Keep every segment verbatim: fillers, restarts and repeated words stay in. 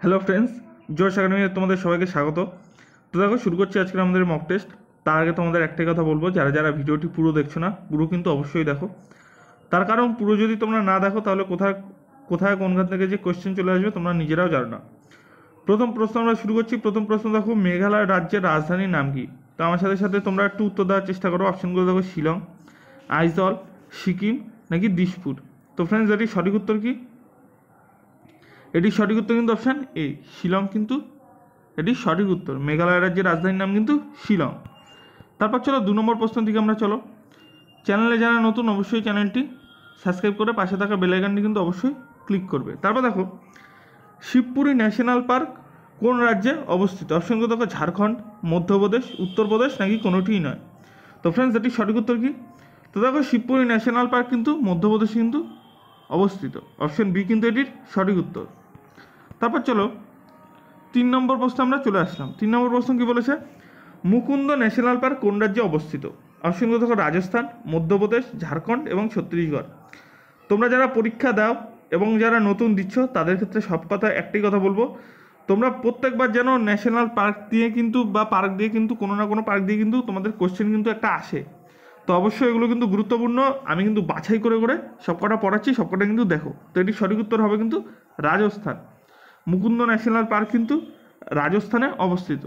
Hello friends, জোশ একাডেমিতে তোমাদের সবাইকে স্বাগত। তো দেখো, শুরু করছি আজকে আমাদের মক টেস্ট। তার আগে তোমাদের একটাই কথা বলবো, যারা যারা ভিডিওটি পুরো দেখছো না, পুরো কিন্তু অবশ্যই দেখো। তার কারণ পুরো যদি তোমরা না দেখো তাহলে কোথায় কোথায় কোনখান থেকে যে কোয়েশ্চেন চলে আসবে তোমরা নিজেরাও জানো না। প্রথম প্রশ্ন আমরা শুরু করছি। প্রথম প্রশ্ন দেখো, মেঘালয় রাজ্যের রাজধানীর নাম কি? তো আমার সাথে সাথে তোমরা একটু উত্তর দেওয়ার চেষ্টা করো। অপশনগুলো দেখো, শিলং, আইজল, সিকিম নাকি দিসপুর। তো ফ্রেন্ডস, এটির সঠিক উত্তর কি? এটির সঠিক উত্তর কিন্তু অপশান এ, শিলং কিন্তু এটির সঠিক উত্তর। মেঘালয় রাজ্যের রাজধানীর নাম কিন্তু শিলং। তারপর চলো দু নম্বর প্রশ্ন দিকে আমরা চলো। চ্যানেলে যারা নতুন অবশ্যই চ্যানেলটি সাবস্ক্রাইব করে পাশে থাকা বেল আইকনটি কিন্তু অবশ্যই ক্লিক করবে। তারপর দেখো, শিবপুরি ন্যাশনাল পার্ক কোন রাজ্যে অবস্থিত? অপশনগুলো দেখো, ঝাড়খণ্ড, মধ্যপ্রদেশ, উত্তরপ্রদেশ নাকি কোনোটিই নয়। তো ফ্রেন্ডস, এটির সঠিক উত্তর কি? তো দেখো, শিবপুরি ন্যাশনাল পার্ক কিন্তু মধ্যপ্রদেশে কিন্তু অবস্থিত। অপশন বি কিন্তু এটির সঠিক উত্তর। তারপর চলো তিন নম্বর প্রশ্ন আমরা চলে আসলাম। তিন নম্বর প্রশ্ন কি বলেছে? মুকুন্দ ন্যাশনাল পার্ক কোন রাজ্যে অবস্থিত? অপশনগুলো দেখো, রাজস্থান, মধ্যপ্রদেশ, ঝাড়খণ্ড এবং ছত্তিশগড়। তোমরা যারা পরীক্ষা দাও এবং যারা নতুন দিচ্ছ তাদের ক্ষেত্রে সব কথা একটাই কথা বলবো, তোমরা প্রত্যেকবার যেন ন্যাশনাল পার্ক দিয়ে কিন্তু বা পার্ক দিয়ে কিন্তু কোনো না কোনো পার্ক দিয়ে কিন্তু তোমাদের কোশ্চেন কিন্তু একটা আসে। তো অবশ্যই এগুলো কিন্তু গুরুত্বপূর্ণ। আমি কিন্তু বাছাই করে করে সব কটা পড়াচ্ছি, সব কটা কিন্তু দেখো। তো এটির সঠিক উত্তর হবে কিন্তু রাজস্থান। মুকুন্দ ন্যাশনাল পার্ক কিন্তু রাজস্থানে অবস্থিত।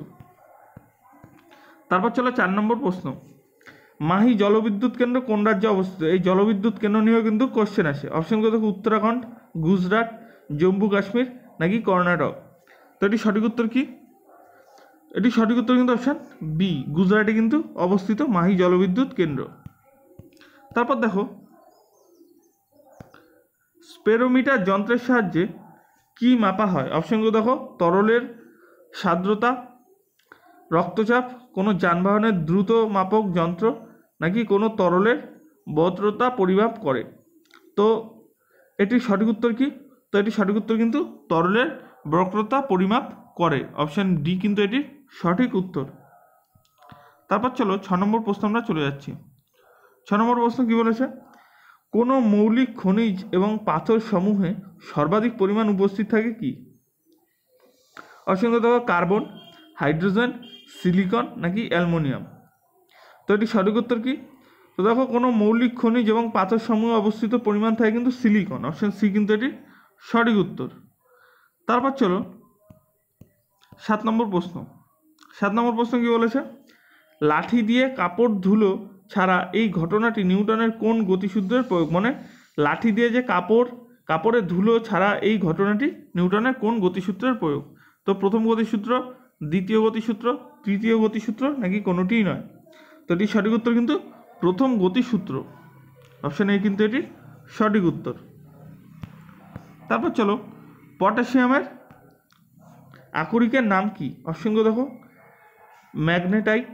তারপর চলো চার নম্বর প্রশ্ন। মাহি জলবিদ্যুৎ কেন্দ্র কোন রাজ্যে অবস্থিত? এই জলবিদ্যুৎ কেন্দ্র নিয়েও কিন্তু কোশ্চেন আসে। অপশনগুলো দেখো, উত্তরাখণ্ড, গুজরাট, জম্মু কাশ্মীর নাকি কর্ণাটক। তো এটি সঠিক উত্তর কি? এটি সঠিক উত্তর কিন্তু অপশান বি, গুজরাটে কিন্তু অবস্থিত মাহি জলবিদ্যুৎ কেন্দ্র। তারপর দেখো, স্পেরোমিটার যন্ত্রের সাহায্যে কি মাপা হয়? অপশনগুলো দেখো, তরলের সান্দ্রতা, রক্তচাপ, কোনো যানবাহনের দ্রুত মাপক যন্ত্র নাকি কোনো তরলের বক্রতা পরিমাপ করে। তো এটির সঠিক উত্তর কি? তো এটির সঠিক উত্তর কিন্তু তরলের বক্রতা পরিমাপ করে। অপশান ডি কিন্তু এটির সঠিক উত্তর। তারপর চলো ছ নম্বর প্রশ্ন আমরা চলে যাচ্ছি। ছ নম্বর প্রশ্ন কি বলেছে? কোনো মৌলিক খনিজ এবং পাথর সমূহে সর্বাধিক পরিমাণ উপস্থিত থাকে কি? অপশনগুলো দেখো, কার্বন, হাইড্রোজেন, সিলিকন নাকি অ্যালুমিনিয়াম। তো এটি সঠিক উত্তর কি? তো দেখো, কোনো মৌলিক খনিজ এবং পাথর সমূহে অবস্থিত পরিমাণ থাকে কিন্তু সিলিকন। অপশন সি কিন্তু এটি সঠিক উত্তর। তারপর চলো সাত নম্বর প্রশ্ন। সাত নম্বর প্রশ্ন কি বলেছে? লাঠি দিয়ে কাপড় ধুলো ছাড়া এই ঘটনাটি নিউটনের কোন গতিসূত্রের প্রয়োগ? মানে লাঠি দিয়ে যে কাপড় কাপড়ে ধুলো ছাড়া এই ঘটনাটি নিউটনের কোন গতিসূত্রের প্রয়োগ? তো প্রথম গতিসূত্র, দ্বিতীয় গতিসূত্র, তৃতীয় গতিসূত্র নাকি কোনোটিই নয়। তো এটির সঠিক উত্তর কিন্তু প্রথম গতিসূত্র। অপশান এ কিন্তু এটির সঠিক উত্তর। তারপর চলো, পটাশিয়ামের আকরিকের নাম কি? অপশনগুলো দেখো, ম্যাগনেটাইট,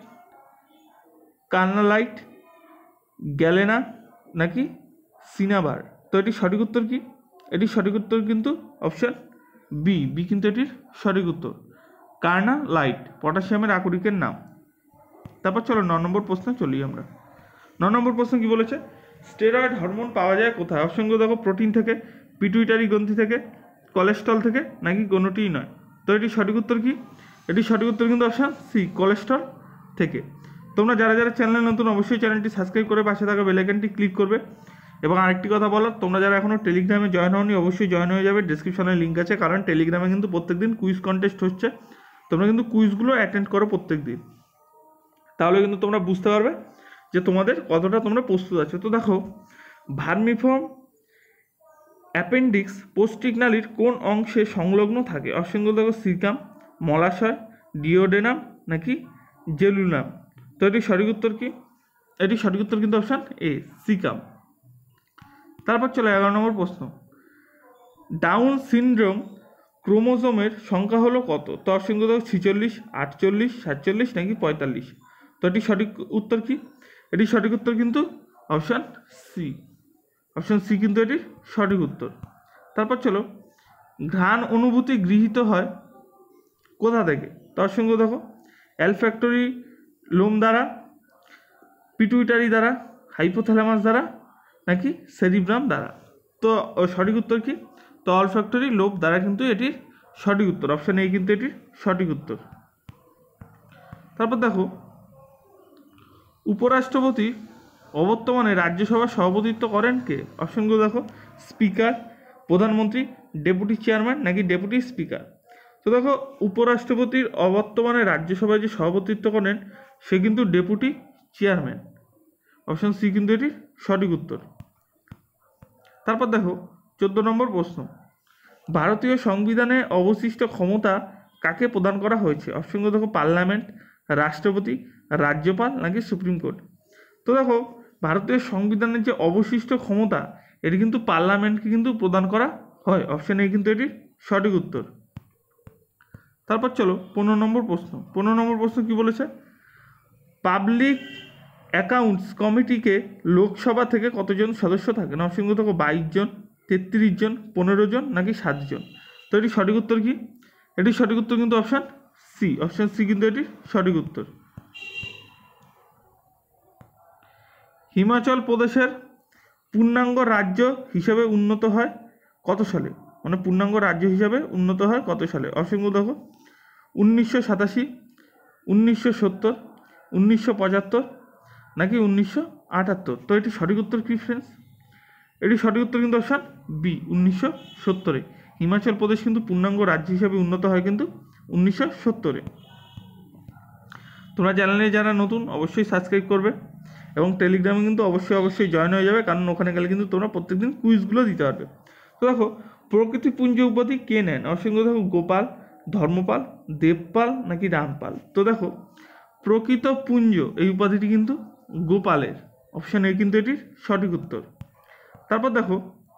কার্নালাইট, গ্যালেনা নাকি সিনাবার। তো এটির সঠিক উত্তর কি? এটির সঠিক উত্তর কিন্তু অপশান বি, বি কিন্তু এটির সঠিক উত্তর, কার্নালাইট পটাশিয়ামের আকরিকের নাম। তারপর চলো ন নম্বর প্রশ্নে চলি আমরা। ন নম্বর প্রশ্ন কি বলেছে? স্টেরয়েড হরমোন পাওয়া যায় কোথায়? অপশনগুলো দেখো, প্রোটিন থেকে, পিটুইটারি গ্রন্থি থেকে, কোলেস্ট্রল থেকে নাকি কোনোটিই নয়। তো এটির সঠিক উত্তর কি? এটির সঠিক উত্তর কিন্তু অপশান সি, কোলেস্ট্রল থেকে। তোমরা যারা যারা চ্যানেলে নতুন অবশ্যই চ্যানেলটি সাবস্ক্রাইব করে পাশে থাকা বেল আইকনটি ক্লিক করবে। এবং আরেকটি কথা বলার, তোমরা যারা এখনও টেলিগ্রামে জয়েন হওনি অবশ্যই জয়েন হয়ে যাবে, ডিসক্রিপশনে লিঙ্ক আছে। কারণ টেলিগ্রামে কিন্তু প্রত্যেকদিন কুইজ কন্টেস্ট হচ্ছে, তোমরা কিন্তু কুইজগুলো অ্যাটেন্ড করো প্রত্যেক দিন, তাহলে কিন্তু তোমরা বুঝতে পারবে যে তোমাদের কতটা তোমরা প্রস্তুত আছো। তো দেখো, ভার্মিফর্ম অ্যাপেন্ডিক্স পৌষ্টিক নালীর কোন অংশে সংলগ্ন থাকে? অপশনগুলো দেখো, সিকাম, মলাশয়, ডিওডেনাম নাকি জেলুনাম। তো এটির সঠিক উত্তর কি? এটির সঠিক উত্তর কিন্তু অপশান এ, সিকাম। তারপর চলো এগারো নম্বর প্রশ্ন। ডাউন সিনড্রোম ক্রোমোজোমের সংখ্যা হলো কত? তো অপশনগুলো দেখো, ছিচল্লিশ, আটচল্লিশ, সাতচল্লিশ নাকি পঁয়তাল্লিশ। তো এটির সঠিক উত্তর কি? এটির সঠিক উত্তর কিন্তু অপশান সি, অপশান সি কিন্তু এটির সঠিক উত্তর। তারপর চলো, ঘ্রাণ অনুভূতি গৃহীত হয় কোথা থেকে? তার সঙ্গে দেখো, অ্যালফ্যাক্টরি লোম দ্বারা, পিটুইটারি দ্বারা, হাইপোথ্যালামাস দ্বারা নাকি সেরিব্রাম দ্বারা। তো সঠিক উত্তর কি? তো অলফ্যাক্টরি লোব দ্বারা কিন্তু এটির সঠিক উত্তর, অপশান এ কিন্তু এটির সঠিক উত্তর। তারপর দেখো, উপরাষ্ট্রপতি অবর্তমানে রাজ্যসভার সভাপতিত্ব করেন কে? অপশনগুলো দেখো, স্পিকার, প্রধানমন্ত্রী, ডেপুটি চেয়ারম্যান নাকি ডেপুটি স্পিকার। তো দেখো, উপরাষ্ট্রপতির অবর্তমানে রাজ্যসভায় যে সভাপতিত্ব করেন সে কিন্তু ডেপুটি চেয়ারম্যান, অপশন সি কিন্তু এটির সঠিক উত্তর। তারপর দেখো চোদ্দ নম্বর প্রশ্ন, ভারতীয় সংবিধানে অবশিষ্ট ক্ষমতা কাকে প্রদান করা হয়েছে? অপশনগুলো দেখো, পার্লামেন্ট, রাষ্ট্রপতি, রাজ্যপাল নাকি সুপ্রিম কোর্ট। তো দেখো, ভারতীয় সংবিধানের যে অবশিষ্ট ক্ষমতা এটি কিন্তু পার্লামেন্টকে কিন্তু প্রদান করা হয়, অপশন এ কিন্তু এটির সঠিক উত্তর। তারপর চলো পনেরো নম্বর প্রশ্ন। পনেরো নম্বর প্রশ্ন কি বলেছে? পাবলিক অ্যাকাউন্টস কমিটিকে লোকসভা থেকে কতজন সদস্য থাকেন? অপশনগুলো দেখো, বাইশ জন, তেত্রিশ জন, পনেরো জন নাকি সাত জন। তো এটি সঠিক উত্তর কি? এটির সঠিক উত্তর কিন্তু অপশান সি, অপশান সি কিন্তু এটির সঠিক উত্তর। হিমাচল প্রদেশের পূর্ণাঙ্গ রাজ্য হিসেবে উন্নত হয় কত সালে? মানে পূর্ণাঙ্গ রাজ্য হিসাবে উন্নত হয় কত সালে? অপশনগুলো দেখো, উনিশশো সাতাশি, উনিশশো সত্তর, উনিশশো পঁচাত্তর নাকি উনিশশো আটাত্তর। তো এটি সঠিক উত্তর কি ফ্রেন্ডস? এটি সঠিক উত্তর কিন্তু অপশান বি, উনিশশো সত্তরে। হিমাচল প্রদেশ কিন্তু পূর্ণাঙ্গ রাজ্য হিসাবে উন্নত হয় কিন্তু উনিশশো সত্তরে। তোমরা চ্যানেলে যারা নতুন অবশ্যই সাবস্ক্রাইব করবে এবং টেলিগ্রামে কিন্তু অবশ্যই অবশ্যই জয়েন হয়ে যাবে, কারণ ওখানে গেলে কিন্তু তোমরা প্রত্যেকদিন কুইজগুলো দিতে পারবে। তো দেখো, প্রকৃতিপুঞ্জ উপাধি কে নেন? অপশনগুলো দেখো, গোপাল, ধর্মপাল, দেবপাল নাকি রামপাল। তো দেখো, প্রকৃত পুঞ্জ এই উপাধিটি কিন্তু গোপালের, অপশান এ কিন্তু এটির সঠিক উত্তর। তারপর দেখো,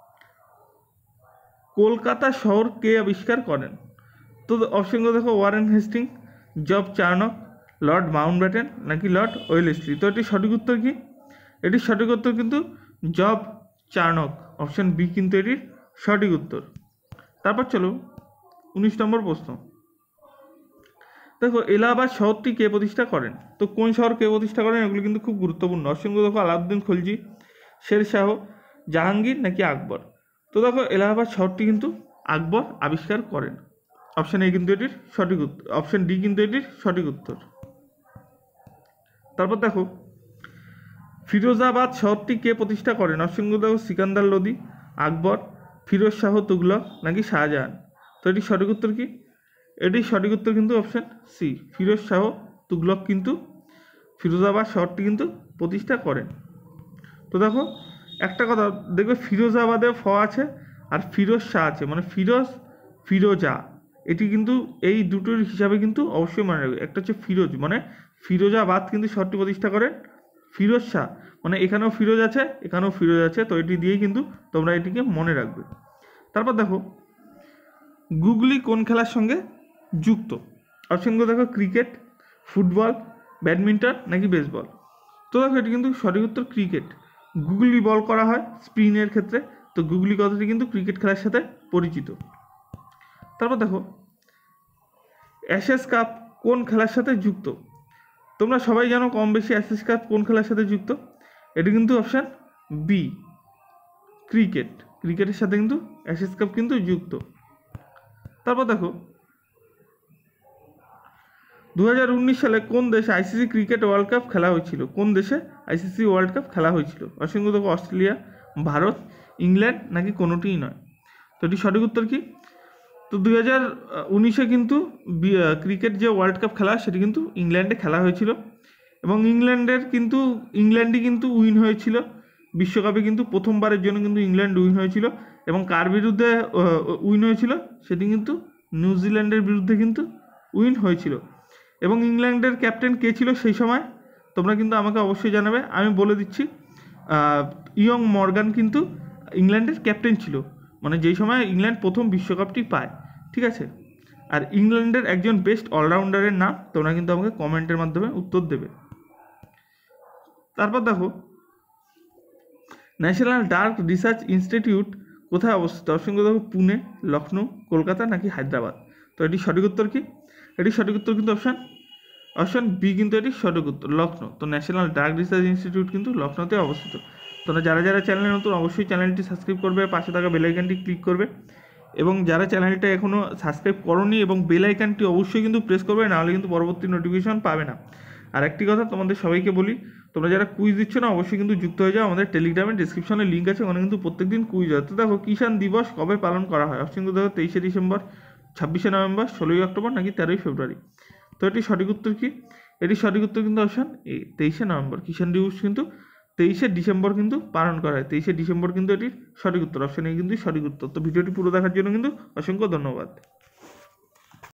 কলকাতা শহর কে আবিষ্কার করেন? তো অপশনগুলো দেখো, Warren Hasting, Job Charnock, Lord Mountbatten নাকি লর্ড ওয়েলেসলি। তো এটির সঠিক উত্তর কি? এটির সঠিক উত্তর কিন্তু জব চার্নক, অপশান বি কিন্তু এটির সঠিক উত্তর। তারপর চলো উনিশ নম্বর প্রশ্ন। দেখো, এলাহাবাদ শহরটি কে প্রতিষ্ঠা করেন? তো কোন শহর কে প্রতিষ্ঠা করেন এগুলো কিন্তু খুব গুরুত্বপূর্ণ। অপশনগুলো দেখো, আলাউদ্দিন খলজি, শের শাহ, জাহাঙ্গীর নাকি আকবর। তো দেখো, এলাহাবাদ শহরটি কিন্তু আকবর আবিষ্কার করেন, অপশান এ কিন্তু এটির সঠিক উত্তর, অপশান ডি কিন্তু এটির সঠিক উত্তর। তারপর দেখো, ফিরোজাবাদ শহরটি কে প্রতিষ্ঠা করেন? অপশনগুলো দেখো, সিকান্দার লোদি, আকবর, ফিরোজ শাহ তুগলক নাকি শাহজাহান। তো এটির সঠিক উত্তর কি? এটির সঠিক উত্তর কিন্তু অপশান সি, ফিরোজ শাহ তুগলক কিন্তু ফিরোজাবাদ শহরটি কিন্তু প্রতিষ্ঠা করেন। তো দেখো, একটা কথা দেখবে, ফিরোজাবাদে ফ আছে আর ফিরোজ শাহ আছে, মানে ফিরোজ, ফিরোজা, এটি কিন্তু এই দুটোর হিসাবে কিন্তু অবশ্যই মনে রাখবে। একটা হচ্ছে ফিরোজ, মানে ফিরোজাবাদ কিন্তু শহরটি প্রতিষ্ঠা করেন ফিরোজ শাহ, মানে এখানেও ফিরোজ আছে এখানেও ফিরোজ আছে, তো এটি দিয়েই কিন্তু তোমরা এটিকে মনে রাখবে। তারপর দেখো, গুগলি কোন খেলার সঙ্গে যুক্ত? অপশনগুলো দেখো, ক্রিকেট, ফুটবল, ব্যাডমিন্টন নাকি বেসবল। তো দেখো, এটি কিন্তু সঠিক উত্তর ক্রিকেট। গুগলি বল করা হয় স্পিনের ক্ষেত্রে, তো গুগলি কথাটি কিন্তু ক্রিকেট খেলার সাথে পরিচিত। তারপর দেখো, অ্যাশেজ কাপ কোন খেলার সাথে যুক্ত? তোমরা সবাই জানো কম বেশি অ্যাশেজ কাপ কোন খেলার সাথে যুক্ত। এটি কিন্তু অপশান বি, ক্রিকেট, ক্রিকেটের সাথে কিন্তু অ্যাশেজ কাপ কিন্তু যুক্ত। তারপর দেখো, দু হাজার উনিশ সালে কোন দেশে আইসিসি ক্রিকেট ওয়ার্ল্ড কাপ খেলা হয়েছিল? কোন দেশে আইসিসি ওয়ার্ল্ড কাপ খেলা হয়েছিল? অসংখ্য দেখো, অস্ট্রেলিয়া, ভারত, ইংল্যান্ড নাকি কোনোটিই নয়। তো এটি সঠিক উত্তর কি? তো দুই হাজার উনিশে কিন্তু ক্রিকেট যে ওয়ার্ল্ড কাপ খেলা সেটি কিন্তু ইংল্যান্ডে খেলা হয়েছিল, এবং ইংল্যান্ডের কিন্তু ইংল্যান্ডই কিন্তু উইন হয়েছিল বিশ্বকাপে, কিন্তু প্রথমবারের জন্য কিন্তু ইংল্যান্ড উইন হয়েছিল। এবং কার বিরুদ্ধে উইন হয়েছিল? সেটি কিন্তু নিউজিল্যান্ডের বিরুদ্ধে কিন্তু উইন হয়েছিল। এবং ইংল্যান্ডের ক্যাপ্টেন কে ছিল সেই সময়? তোমরা কিন্তু আমাকে অবশ্যই জানাবে, আমি বলে দিচ্ছি। ইয়ং মর্গান কিন্তু ইংল্যান্ডের ক্যাপ্টেন ছিল, মানে যেই সময় ইংল্যান্ড প্রথম বিশ্বকাপটি পায়, ঠিক আছে। আর ইংল্যান্ডের একজন বেস্ট অলরাউন্ডারের নাম তোমরা কিন্তু আমাকে কমেন্টের মাধ্যমে উত্তর দেবে। তারপর দেখো, ন্যাশনাল ডার্ক রিসার্চ ইনস্টিটিউট কোথায় অবস্থিত? অপশনগুলো দেখো, পুনে, লখনৌ, কলকাতা নাকি হায়দ্রাবাদ। তো এটি সঠিক উত্তর কি? এটি সঠিক উত্তর কিন্তু অপশান অপশান বি কিন্তু এটি সঠিক উত্তর, লখনৌ। তো ন্যাশনাল ডার্ক রিসার্চ ইনস্টিটিউট কিন্তু লখনৌতে অবস্থিত। তোমরা যারা যারা চ্যানেলে নতুন অবশ্যই চ্যানেলটি সাবস্ক্রাইব করবে, পাশে থাকা বেল আইকনটি ক্লিক করবে এবং যারা চ্যানেলটা এখনও সাবস্ক্রাইব করোনি এবং বেল আইকনটি অবশ্যই কিন্তু প্রেস করবে, নাহলে কিন্তু পরবর্তী নোটিফিকেশন পাবে না। আর একটি কথা তোমাদের সবাইকে বলি, তোমরা যারা কুইজ দিচ্ছ না অবশ্যই কিন্তু যুক্ত হয়ে যাও আমাদের টেলিগ্রামের ডিসক্রিপশনে লিঙ্ক আছে, ওখানে কিন্তু প্রত্যেকদিন কুইজ হয়। তো দেখো কিষাণ দিবস কবে পালন করা হয়, অপশন কিন্তু দেখো তেইশে ডিসেম্বর, ছাব্বিশে নভেম্বর, ষোলোই অক্টোবর নাকি তেরোই ফেব্রুয়ারি। তো এটি সঠিক উত্তর কি? এটি সঠিক উত্তর কিন্তু অপশন এ, তেইশে নভেম্বর। কিষাণ দিবস কিন্তু তেইশে ডিসেম্বর কিন্তু পালন করা হয়, তেইশে ডিসেম্বর কিন্তু এটির সঠিক উত্তর, অপশন এ কিন্তু সঠিক উত্তর। তো ভিডিওটি পুরো দেখার জন্য কিন্তু অসংখ্য ধন্যবাদ।